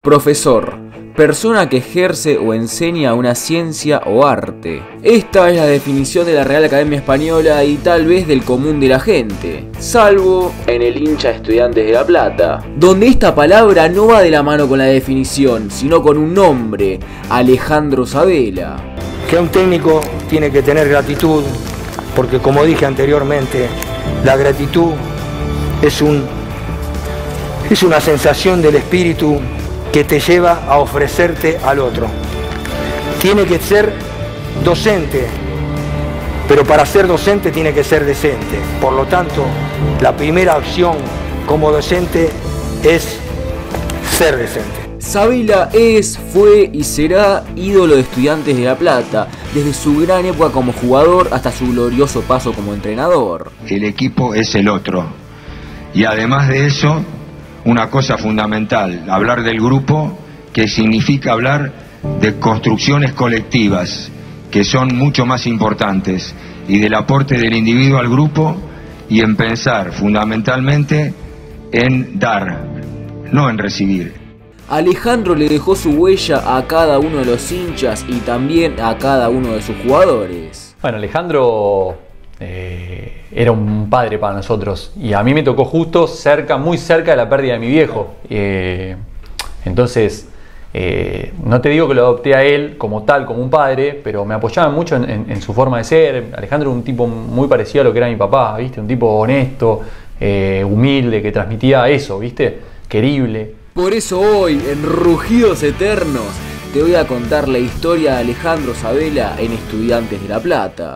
Profesor: persona que ejerce o enseña una ciencia o arte. Esta es la definición de la Real Academia Española y tal vez del común de la gente, salvo en el hincha Estudiantes de La Plata, donde esta palabra no va de la mano con la definición, sino con un nombre: Alejandro Sabela. Que un técnico tiene que tener gratitud, porque como dije anteriormente, la gratitud es una sensación del espíritu que te lleva a ofrecerte al otro. Tiene que ser docente, pero para ser docente tiene que ser decente. Por lo tanto, la primera acción como docente es ser decente. Sabela es, fue y será ídolo de Estudiantes de La Plata, desde su gran época como jugador hasta su glorioso paso como entrenador. El equipo es el otro. Y además de eso, una cosa fundamental, hablar del grupo, que significa hablar de construcciones colectivas, que son mucho más importantes, y del aporte del individuo al grupo, y en pensar fundamentalmente en dar, no en recibir. Alejandro le dejó su huella a cada uno de los hinchas y también a cada uno de sus jugadores. Bueno, Alejandro era un padre para nosotros y a mí me tocó justo muy cerca de la pérdida de mi viejo. Entonces, no te digo que lo adopté a él como tal, como un padre, pero me apoyaba mucho en su forma de ser. Alejandro era un tipo muy parecido a lo que era mi papá, ¿viste? Un tipo honesto, humilde, que transmitía eso, ¿viste? Querible. Por eso hoy, en Rugidos Eternos, te voy a contar la historia de Alejandro Sabela en Estudiantes de La Plata.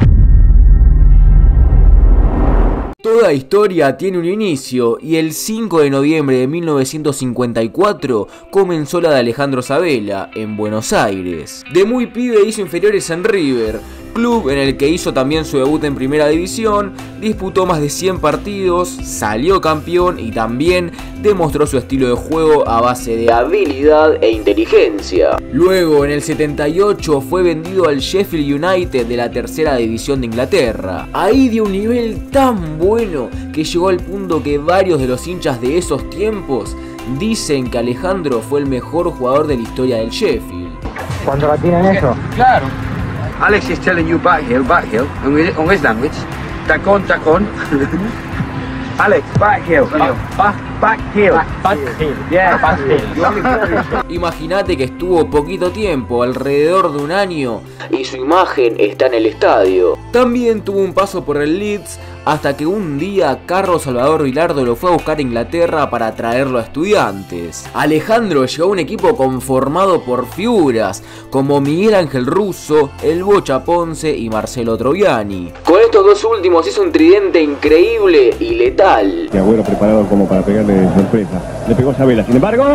Toda historia tiene un inicio y el 5 de noviembre de 1954 comenzó la de Alejandro Sabela en Buenos Aires. De muy pibe hizo inferiores en River, club en el que hizo también su debut en Primera División, disputó más de 100 partidos, salió campeón y también demostró su estilo de juego a base de habilidad e inteligencia. Luego, en el 78, fue vendido al Sheffield United de la tercera división de Inglaterra. Ahí dio un nivel tan bueno que llegó al punto que varios de los hinchas de esos tiempos dicen que Alejandro fue el mejor jugador de la historia del Sheffield. Cuando la tienen eso. Claro. Alex is telling you back heel, on his language. Tacón. Alex, back heel. Back heel. Yeah, back heel. Imagínate que estuvo poquito tiempo, alrededor de un año, y su imagen está en el estadio. También tuvo un paso por el Leeds, hasta que un día Carlos Salvador Vilardo lo fue a buscar a Inglaterra para traerlo a Estudiantes. Alejandro llegó a un equipo conformado por figuras como Miguel Ángel Russo, El Bocha Ponce y Marcelo Troviani. Con estos dos últimos hizo un tridente increíble y letal. Mi abuelo preparado como para pegarle de sorpresa. Le pegó Sabela, sin embargo,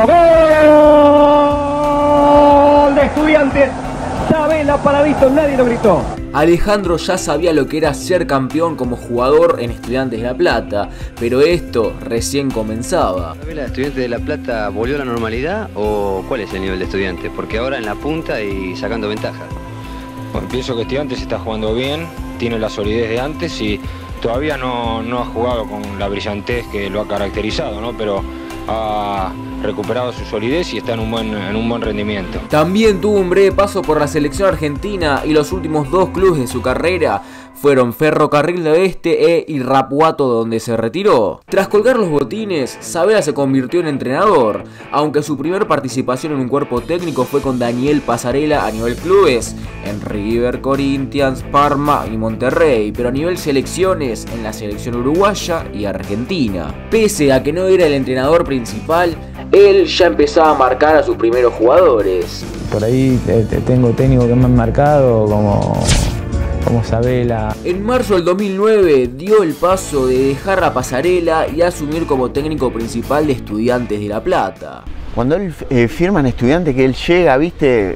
¡gol de Estudiantes! Sabela para Víctor, nadie lo gritó. Alejandro ya sabía lo que era ser campeón como jugador en Estudiantes de La Plata, pero esto recién comenzaba. ¿La Estudiantes de La Plata volvió a la normalidad o cuál es el nivel de Estudiantes? Porque ahora en la punta y sacando ventaja. Bueno, pienso que Estudiantes está jugando bien, tiene la solidez de antes y todavía no ha jugado con la brillantez que lo ha caracterizado, ¿no? Pero ha recuperado su solidez y está en un buen rendimiento. También tuvo un breve paso por la selección argentina y los últimos dos clubes de su carrera fueron Ferrocarril de Oeste e Irapuato, donde se retiró. Tras colgar los botines, Sabela se convirtió en entrenador, aunque su primer participación en un cuerpo técnico fue con Daniel Pasarela a nivel clubes, en River, Corinthians, Parma y Monterrey, pero a nivel selecciones en la selección uruguaya y argentina. Pese a que no era el entrenador principal, él ya empezaba a marcar a sus primeros jugadores. Por ahí tengo técnicos que me han marcado como Sabela. En marzo del 2009 dio el paso de dejar a Pasarela y asumir como técnico principal de Estudiantes de La Plata. Cuando él firma en Estudiantes, que él llega, viste,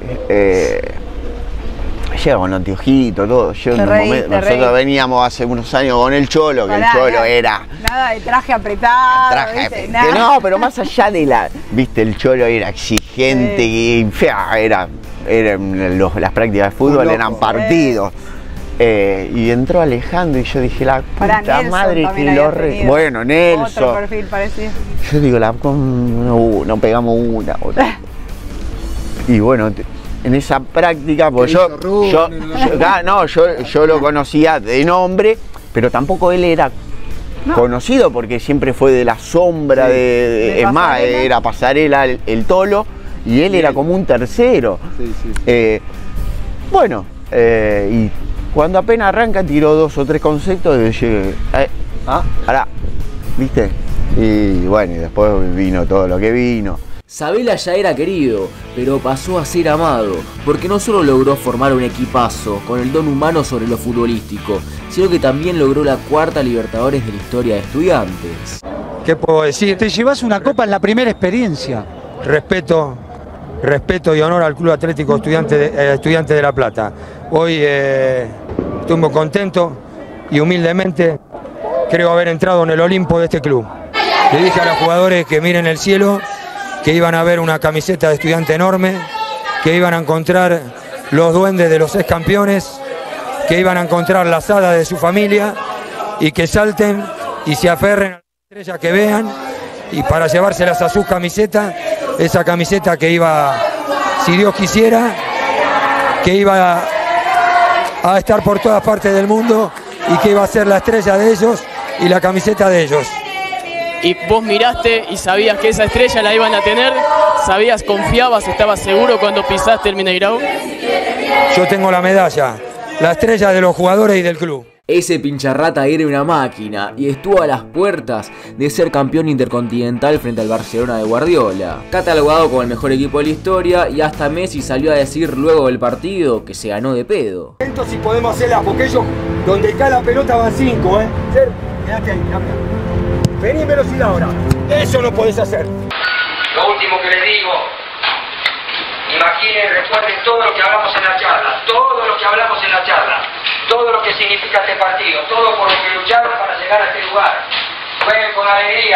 llega con anteojito, todo. Nosotros veníamos hace unos años con el Cholo, que el Cholo era... Nada de traje apretado, nada. No, pero más allá de la... Viste, el Cholo era exigente y fea, las prácticas de fútbol eran partidos. Y entró Alejandro y yo dije, la puta madre que lo re... Bueno, Nelson. Otro perfil parecido. Yo digo, no pegamos una. Y bueno, en esa práctica, pues yo lo conocía de nombre, pero tampoco él era conocido porque siempre fue de la sombra, es más, era Pasarela el Tolo y él era como un tercero. Bueno, y cuando apenas arranca tiró 2 o 3 conceptos y dije, ahora, ¿viste? Y bueno, y después vino todo lo que vino. Sabela ya era querido, pero pasó a ser amado, porque no solo logró formar un equipazo con el don humano sobre lo futbolístico, sino que también logró la 4ª Libertadores de la historia de Estudiantes. ¿Qué puedo decir? Te llevas una copa en la primera experiencia. Respeto y honor al Club Atlético Estudiante de La Plata. Hoy estoy muy contento y humildemente creo haber entrado en el Olimpo de este club. Le dije a los jugadores que miren el cielo, que iban a ver una camiseta de Estudiante enorme, que iban a encontrar los duendes de los ex campeones, que iban a encontrar las hadas de su familia y que salten y se aferren a las estrellas que vean y para llevárselas a sus camisetas, esa camiseta que iba, si Dios quisiera, que iba a estar por todas partes del mundo y que iba a ser la estrella de ellos y la camiseta de ellos. Y vos miraste y sabías que esa estrella la iban a tener, sabías, confiabas, estabas seguro cuando pisaste el Mineirão. Yo tengo la medalla, la estrella de los jugadores y del club. Ese pincharrata era una máquina y estuvo a las puertas de ser campeón intercontinental frente al Barcelona de Guardiola, catalogado como el mejor equipo de la historia, y hasta Messi salió a decir luego del partido que se ganó de pedo. Esto sí podemos hacerla, porque ellos, donde cae la pelota van 5, Quédate ahí, vení velocidad ahora. Eso no podés hacer. Lo último que les digo, imaginen, recuerden todo lo que hablamos en la charla, todo lo que significa este partido, todo por lo que lucharon para llegar a este lugar. Jueguen con alegría,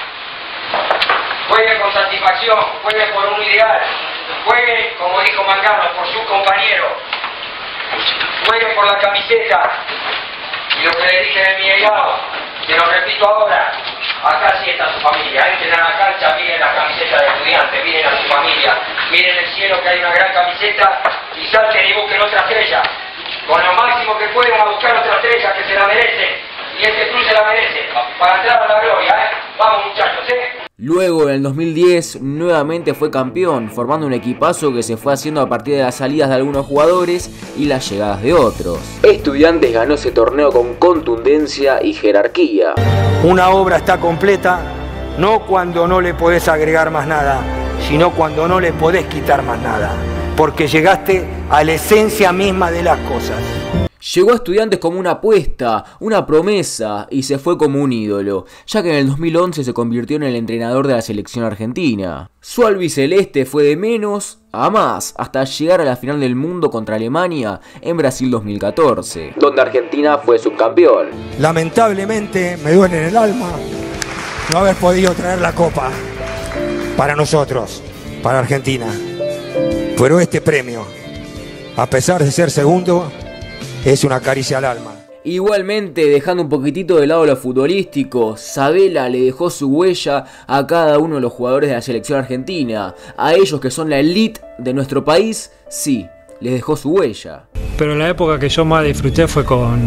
jueguen con satisfacción, jueguen por un ideal, jueguen, como dijo Mangano, por sus compañeros, jueguen por la camiseta. Y lo que le dije en mi legado, que lo repito ahora, acá sí está su familia, entren a la cancha, miren la camiseta de Estudiantes, miren a su familia, miren el cielo que hay una gran camiseta y salten y busquen otra estrella. Con lo máximo que pueden a buscar otra estrella que se la merece, y este club se la merece, para entrar a la gloria, Vamos muchachos, Luego, en el 2010, nuevamente fue campeón, formando un equipazo que se fue haciendo a partir de las salidas de algunos jugadores y las llegadas de otros. Estudiantes ganó ese torneo con contundencia y jerarquía. Una obra está completa, no cuando no le podés agregar más nada, sino cuando no le podés quitar más nada, porque llegaste a la esencia misma de las cosas. Llegó a Estudiantes como una apuesta, una promesa, y se fue como un ídolo, ya que en el 2011 se convirtió en el entrenador de la selección argentina. Su albiceleste fue de menos a más, hasta llegar a la final del mundo contra Alemania en Brasil 2014, donde Argentina fue subcampeón. Lamentablemente me duele en el alma no haber podido traer la copa para nosotros, para Argentina. Pero este premio, a pesar de ser segundo, es una caricia al alma. Igualmente, dejando un poquitito de lado lo futbolístico, Sabela le dejó su huella a cada uno de los jugadores de la selección argentina. A ellos que son la elite de nuestro país, sí, les dejó su huella. Pero la época que yo más disfruté fue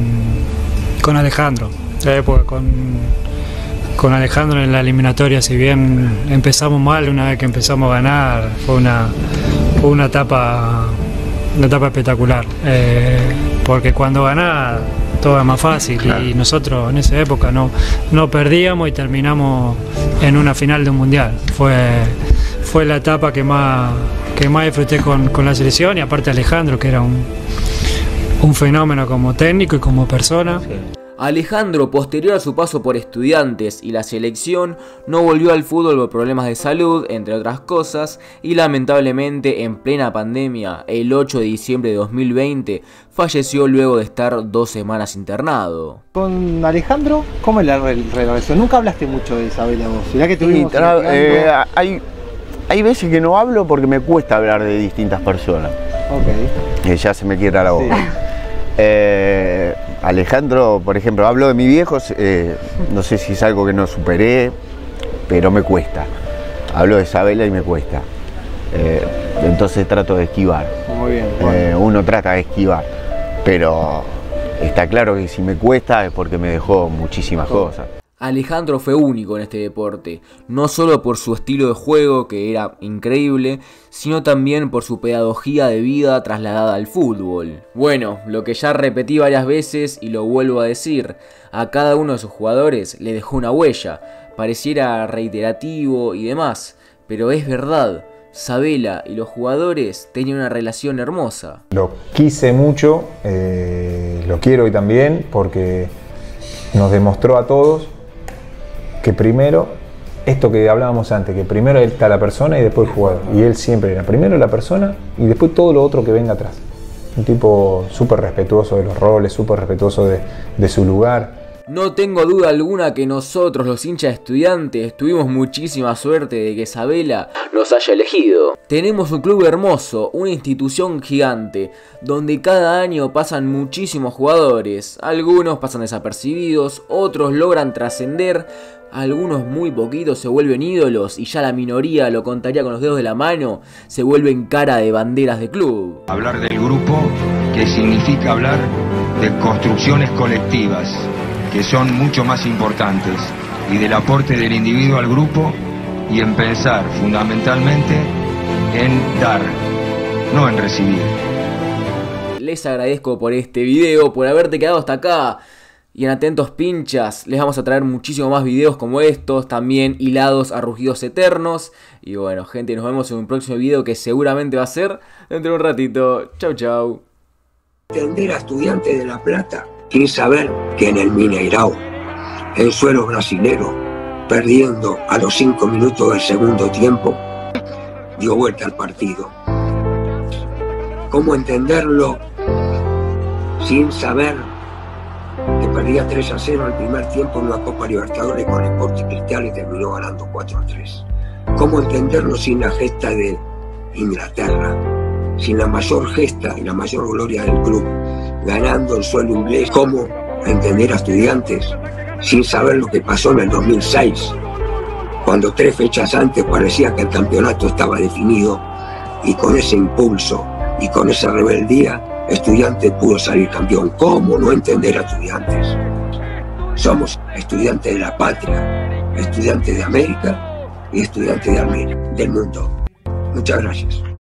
con Alejandro. La época con Alejandro en la eliminatoria, si bien empezamos mal, una vez que empezamos a ganar, fue una etapa espectacular. Porque cuando ganás todo es más fácil, claro. Y nosotros en esa época no perdíamos y terminamos en una final de un mundial. Fue la etapa que más disfruté con la selección, y aparte Alejandro, que era un fenómeno como técnico y como persona. Sí. Alejandro, posterior a su paso por Estudiantes y la selección, no volvió al fútbol por problemas de salud, entre otras cosas, y lamentablemente en plena pandemia, el 8 de diciembre de 2020, falleció luego de estar 2 semanas internado. Con Alejandro, ¿cómo es la relación? Nunca hablaste mucho de Sabela vos. ¿Será que tuvimos hay veces que no hablo porque me cuesta hablar de distintas personas. Ok. Que ya se me quiebra la boca. Alejandro, por ejemplo, hablo de mi viejo, no sé si es algo que no superé, pero me cuesta. Hablo de Sabela y me cuesta. Entonces trato de esquivar. Muy bien. Bueno. Uno trata de esquivar, pero está claro que si me cuesta es porque me dejó muchísimas cosas. Alejandro fue único en este deporte, no solo por su estilo de juego, que era increíble, sino también por su pedagogía de vida trasladada al fútbol. Bueno, lo que ya repetí varias veces y lo vuelvo a decir, a cada uno de sus jugadores le dejó una huella, pareciera reiterativo y demás, pero es verdad, Sabela y los jugadores tenían una relación hermosa. Lo quise mucho, lo quiero hoy también, porque nos demostró a todos que primero, esto que hablábamos antes, que primero está la persona y después el jugador. Y él siempre era primero la persona y después todo lo otro que venga atrás. Un tipo súper respetuoso de los roles, súper respetuoso de su lugar. No tengo duda alguna que nosotros, los hinchas de Estudiantes, tuvimos muchísima suerte de que Sabela nos haya elegido. Tenemos un club hermoso, una institución gigante, donde cada año pasan muchísimos jugadores. Algunos pasan desapercibidos, otros logran trascender, algunos muy poquitos se vuelven ídolos y ya la minoría, lo contaría con los dedos de la mano, se vuelven cara de banderas de club. Hablar del grupo, que significa hablar de construcciones colectivas, que son mucho más importantes, y del aporte del individuo al grupo, y en pensar fundamentalmente en dar, no en recibir. Les agradezco por este video, por haberte quedado hasta acá. Y en Atentos Pinchas les vamos a traer muchísimos más videos como estos, también hilados a rugidos eternos. Y bueno, gente, nos vemos en un próximo video que seguramente va a ser dentro de un ratito. Chau, chau. Entender a Estudiantes de La Plata sin saber que en el Mineirao, en suelo brasilero, perdiendo a los 5 minutos del segundo tiempo, dio vuelta al partido. ¿Cómo entenderlo sin saber que perdía 3-0 el primer tiempo en una Copa Libertadores con Sporting Cristal y terminó ganando 4-3? ¿Cómo entenderlo sin la gesta de Inglaterra, sin la mayor gesta y la mayor gloria del club, ganando el suelo inglés? ¿Cómo entender a Estudiantes sin saber lo que pasó en el 2006, cuando 3 fechas antes parecía que el campeonato estaba definido, y con ese impulso y con esa rebeldía Estudiantes pudo salir campeón? ¿Cómo no entender a Estudiantes? Somos estudiantes de la patria, estudiantes de América y estudiantes del mundo. Muchas gracias.